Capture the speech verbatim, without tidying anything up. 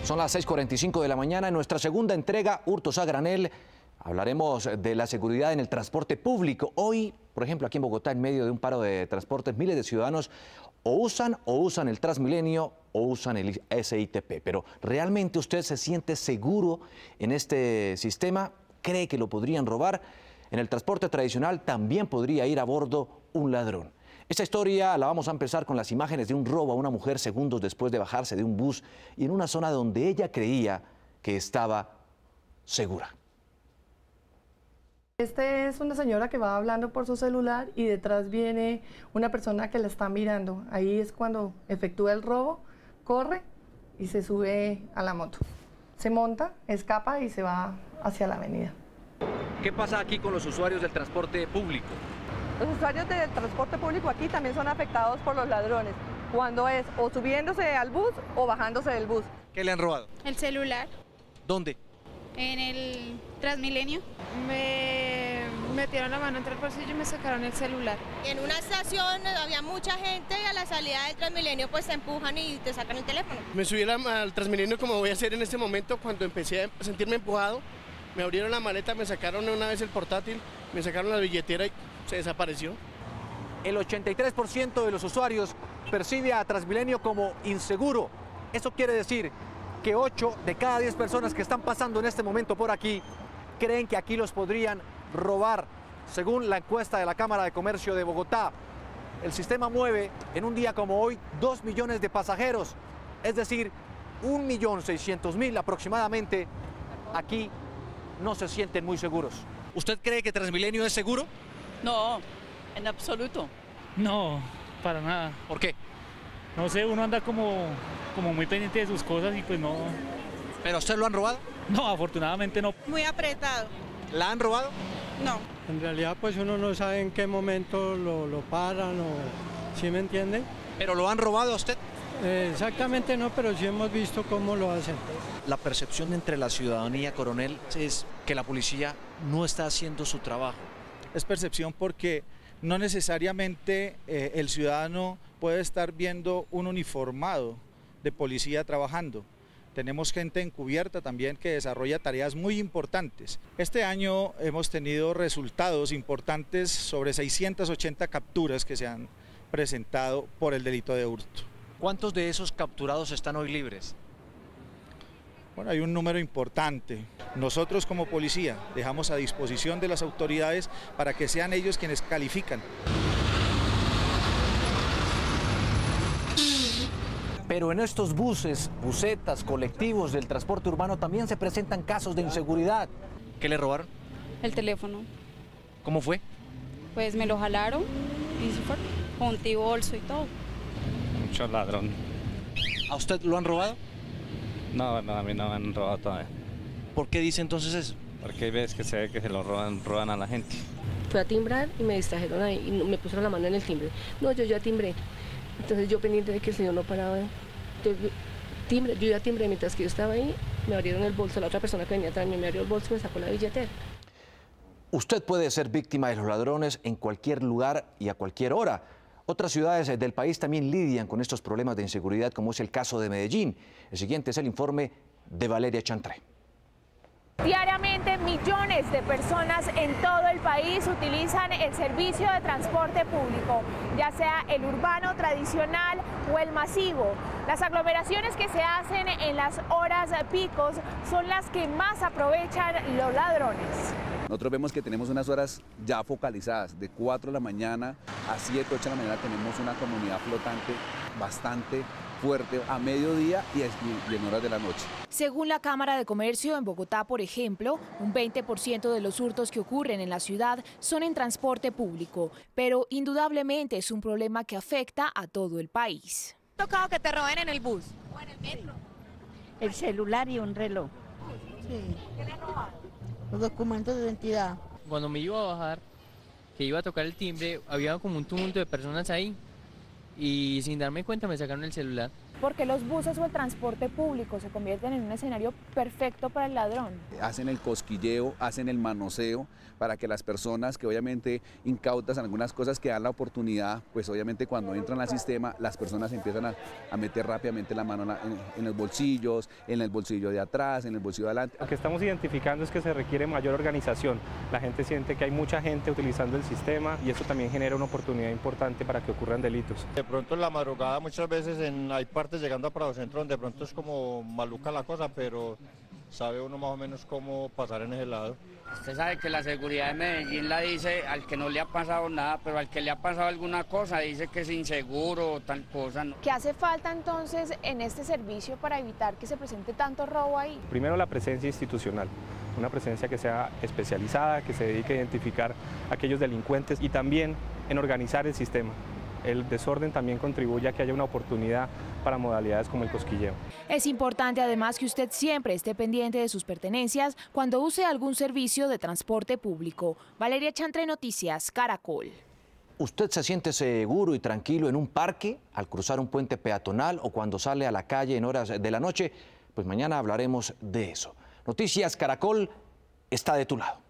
Son las seis cuarenta y cinco de la mañana. En nuestra segunda entrega, Hurtos a Granel, hablaremos de la seguridad en el transporte público. Hoy, por ejemplo, aquí en Bogotá, en medio de un paro de transportes, miles de ciudadanos o usan o usan el Transmilenio o usan el S I T P. Pero, ¿realmente usted se siente seguro en este sistema? ¿Cree que lo podrían robar? En el transporte tradicional también podría ir a bordo un ladrón. Esta historia la vamos a empezar con las imágenes de un robo a una mujer segundos después de bajarse de un bus y en una zona donde ella creía que estaba segura. Esta es una señora que va hablando por su celular y detrás viene una persona que la está mirando. Ahí es cuando efectúa el robo, corre y se sube a la moto. Se monta, escapa y se va hacia la avenida. ¿Qué pasa aquí con los usuarios del transporte público? Los usuarios del transporte público aquí también son afectados por los ladrones, cuando es o subiéndose al bus o bajándose del bus. ¿Qué le han robado? El celular. ¿Dónde? En el Transmilenio. Me metieron la mano entre el bolsillo y me sacaron el celular. En una estación había mucha gente y a la salida del Transmilenio pues te empujan y te sacan el teléfono. Me subí al Transmilenio como voy a hacer en este momento cuando empecé a sentirme empujado. Me abrieron la maleta, me sacaron una vez el portátil, me sacaron la billetera y se desapareció. El ochenta y tres por ciento de los usuarios percibe a Transmilenio como inseguro. Eso quiere decir que ocho de cada diez personas que están pasando en este momento por aquí creen que aquí los podrían robar, según la encuesta de la Cámara de Comercio de Bogotá. El sistema mueve en un día como hoy dos millones de pasajeros, es decir, un millón seiscientos mil aproximadamente aquí no se sienten muy seguros. ¿Usted cree que Transmilenio es seguro? No, en absoluto. No, para nada. ¿Por qué? No sé, uno anda como, como muy pendiente de sus cosas y pues no... ¿Pero usted lo han robado? No, afortunadamente no. Muy apretado. ¿La han robado? No. En realidad pues uno no sabe en qué momento lo, lo paran o... ¿Sí me entiende? ¿Pero lo han robado a usted? Eh, exactamente no, pero sí hemos visto cómo lo hacen. La percepción entre la ciudadanía, coronel, es que la policía no está haciendo su trabajo. Es percepción porque no necesariamente eh, el ciudadano puede estar viendo un uniformado de policía trabajando. Tenemos gente encubierta también que desarrolla tareas muy importantes. Este año hemos tenido resultados importantes sobre seiscientas ochenta capturas que se han presentado por el delito de hurto. ¿Cuántos de esos capturados están hoy libres? Bueno, hay un número importante. Nosotros como policía dejamos a disposición de las autoridades para que sean ellos quienes califican. Pero en estos buses, busetas, colectivos del transporte urbano también se presentan casos de inseguridad. ¿Qué le robaron? El teléfono. ¿Cómo fue? Pues me lo jalaron y se fue con bolso y todo. Mucho ladrón. ¿A usted lo han robado? No, no, a mí no me han robado todavía. ¿Por qué dice entonces eso? Porque hay veces que se ve que se lo roban, roban a la gente. Fui a timbrar y me distrajeron ahí y me pusieron la mano en el timbre. No, yo ya timbré. Entonces yo pendiente de que el señor no paraba. Entonces, timbre, yo ya timbré mientras que yo estaba ahí, me abrieron el bolso, la otra persona que venía atrás me abrió el bolso y me sacó la billetera. Usted puede ser víctima de los ladrones en cualquier lugar y a cualquier hora. Otras ciudades del país también lidian con estos problemas de inseguridad, como es el caso de Medellín. El siguiente es el informe de Valeria Chantré. Diariamente, millones de personas en todo el país utilizan el servicio de transporte público, ya sea el urbano tradicional o el masivo. Las aglomeraciones que se hacen en las horas picos son las que más aprovechan los ladrones. Nosotros vemos que tenemos unas horas ya focalizadas, de cuatro de la mañana a siete, ocho de la mañana tenemos una comunidad flotante bastante fuerte a mediodía y en horas de la noche. Según la Cámara de Comercio en Bogotá, por ejemplo, un veinte por ciento de los hurtos que ocurren en la ciudad son en transporte público, pero indudablemente es un problema que afecta a todo el país. ¿Te ha tocado que te roben en el bus o en el metro? El celular y un reloj. Sí. ¿Qué le robaron? Los documentos de identidad. Cuando me iba a bajar, que iba a tocar el timbre, había como un tumulto de personas ahí y sin darme cuenta me sacaron el celular. Porque los buses o el transporte público se convierten en un escenario perfecto para el ladrón. Hacen el cosquilleo, hacen el manoseo para que las personas que obviamente incautas en algunas cosas que dan la oportunidad, pues obviamente cuando entran al sistema, las personas empiezan a, a meter rápidamente la mano en, la, en, en los bolsillos, en el bolsillo de atrás, en el bolsillo de adelante. Lo que estamos identificando es que se requiere mayor organización. La gente siente que hay mucha gente utilizando el sistema y eso también genera una oportunidad importante para que ocurran delitos. De pronto en la madrugada muchas veces en, hay partes llegando a Prado Centro donde de pronto es como maluca la cosa, pero sabe uno más o menos cómo pasar en ese lado. Usted sabe que la seguridad de Medellín la dice al que no le ha pasado nada, pero al que le ha pasado alguna cosa dice que es inseguro o tal cosa. ¿No? ¿Qué hace falta entonces en este servicio para evitar que se presente tanto robo ahí? Primero, la presencia institucional, una presencia que sea especializada, que se dedique a identificar a aquellos delincuentes y también en organizar el sistema. El desorden también contribuye a que haya una oportunidad para modalidades como el cosquilleo. Es importante además que usted siempre esté pendiente de sus pertenencias cuando use algún servicio de transporte público. Valeria Chantre, Noticias Caracol. ¿Usted se siente seguro y tranquilo en un parque, al cruzar un puente peatonal o cuando sale a la calle en horas de la noche? Pues mañana hablaremos de eso. Noticias Caracol está de tu lado.